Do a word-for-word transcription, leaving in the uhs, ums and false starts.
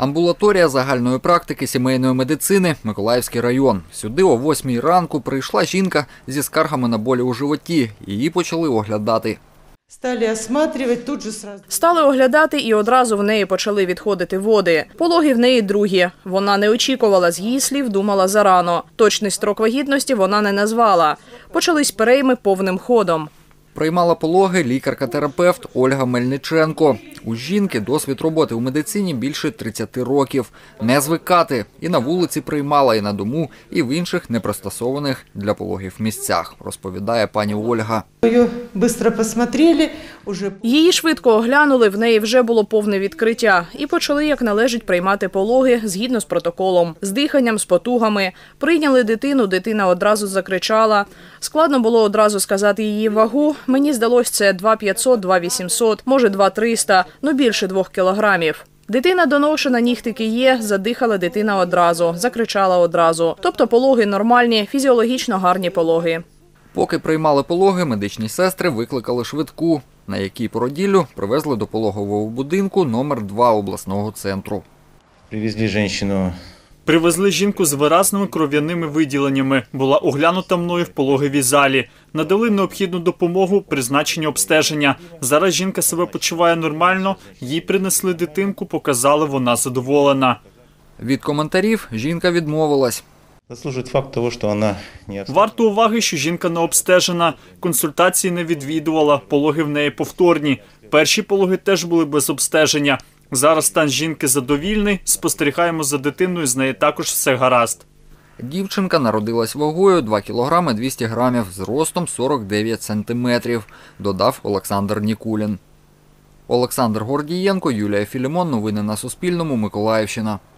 Амбулаторія загальної практики сімейної медицини, Миколаївський район. Сюди о восьмій ранку прийшла жінка зі скаргами на болі у животі. Її почали оглядати. Стали оглядати і одразу в неї почали відходити води. Пологи в неї другі. Вона не очікувала, з її слів думала зарано. Точний строк вагітності вона не назвала. Почались перейми повним ходом. Приймала пологи лікарка-терапевт Ольга Мельниченко. У жінки досвід роботи у медицині більше тридцяти років. Не звикати. І на вулиці приймала, і на дому, і в інших непристосованих для пологів місцях, розповідає пані Ольга. Її швидко оглянули, в неї вже було повне відкриття. І почали, як належить, приймати пологи згідно з протоколом. З диханням, з потугами. Прийняли дитину, дитина одразу закричала. Складно було одразу сказати її вагу. Мені здалось, це два п'ятсот, два вісімсот, може два триста, ну більше двох кілограмів. Дитина доношена, нігтики є, задихала дитина одразу, закричала одразу. Тобто пологи нормальні, фізіологічно гарні пологи. Поки приймали пологи, медичні сестри викликали швидку, на якій породіллю привезли до пологового будинку номер два обласного центру. Привезли жінку. Привезли жінку з виразними кров'яними виділеннями. Була оглянута мною в пологовій залі. Надали необхідну допомогу, призначені обстеження. Зараз жінка себе почуває нормально, їй принесли дитинку, показали, вона задоволена. Від коментарів жінка відмовилась. Заслужує факт того, що вона не... Варто уваги, що жінка не обстежена, консультації не відвідувала, пологи в неї повторні. Перші пологи теж були без обстеження. Зараз стан жінки задовільний, спостерігаємо за дитиною, з нею також все гаразд. Дівчинка народилась вагою два кілограми двісті грамів, зростом сорок дев'ять сантиметрів, додав Олександр Нікулін. Олександр Гордієнко, Юлія Філімон. Новини на Суспільному. Миколаївщина.